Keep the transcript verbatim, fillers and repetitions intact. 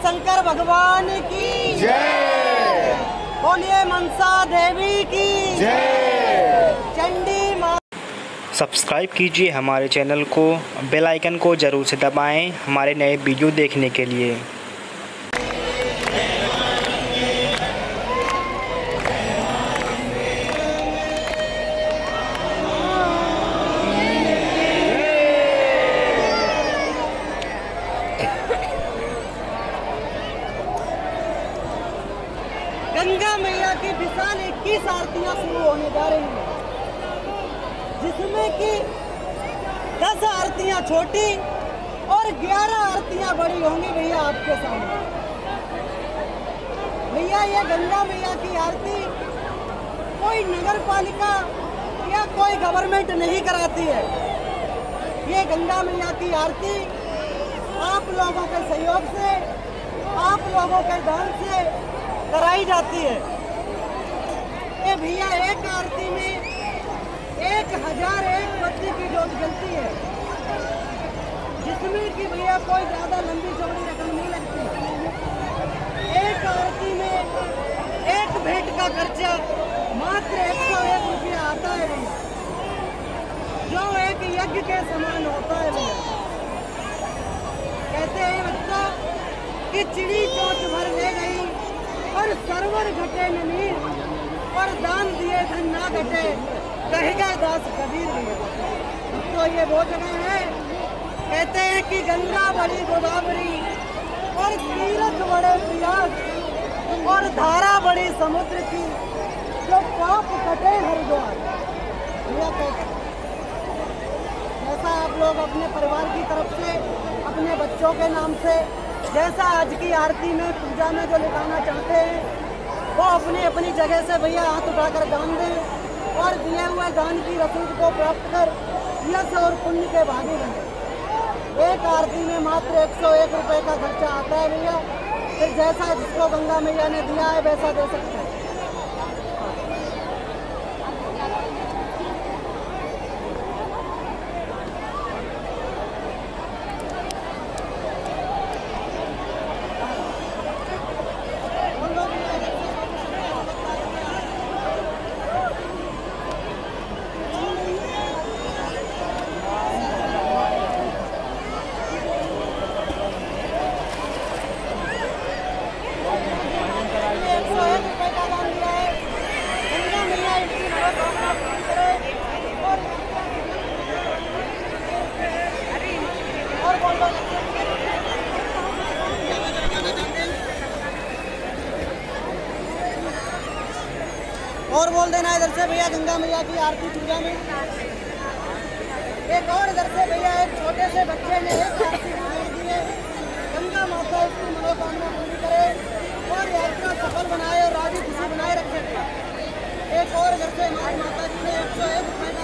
शंकर भगवान की जय। बोलिए मनसा देवी की जय। चंडी माँ। सब्सक्राइब कीजिए हमारे चैनल को, बेल आइकन को ज़रूर से दबाएं हमारे नए वीडियो देखने के लिए। गंगा मैया की विशाल इक्कीस आरतियां शुरू होने जा रही हैं, जिसमें कि दस आरतियां छोटी और ग्यारह आरतियां बड़ी होंगी भैया आपके सामने। भैया ये गंगा मैया की आरती कोई नगर पालिका या कोई गवर्नमेंट नहीं कराती है। ये गंगा मैया की आरती आप लोगों के सहयोग से, आप लोगों के दान से कराई जाती है। ये भैया एक आरती में एक हजार एक बत्ती की जोत जलती है, जिसमें कि भैया कोई ज़्यादा लंबी चौड़ी रकम नहीं लगती। एक आरती में एक भेंट का खर्चा मात्र एक सौ एक रुपया आता है भैया, जो एक यज्ञ के समान होता है भैया। कहते हैं बच्चों कि चिड़ी चोंच भर ले गई और सरवर घटे न नीर, और दान दिए धन ना घटे, कहेगा दास कबीर भैया। तो ये वो जगह है, कहते हैं कि गंगा बड़ी गोदावरी और तीरथ बड़े प्रयाग, और धारा बड़ी समुद्र की, जो पाप कटे हरिद्वार। भैया कहते जैसा आप लोग अपने परिवार की तरफ से, अपने बच्चों के नाम से, जैसा आज की आरती में पूजा में जो लिखाना चाहते हैं, वो अपनी अपनी जगह से भैया हाथ उठाकर दान दें और दिए हुए दान की रसीद को प्राप्त कर यश और पुण्य के भागी बने। एक आरती में मात्र एक सौ एक रुपये का खर्चा आता है भैया। फिर जैसा जिसको गंगा मैया ने दिया है वैसा दे सकते हैं। और बोल देना इधर से भैया गंगा मैया की आरती पूजा में। एक और इधर से भैया एक छोटे से बच्चे ने एक आरती दी है। गंगा माता उसकी मनोकामना पूरी करे और यात्रा सफल बनाए और राजी खुशी बनाए रखे। एक और इधर से हमारी माता जी ने एक सौ एक रुपये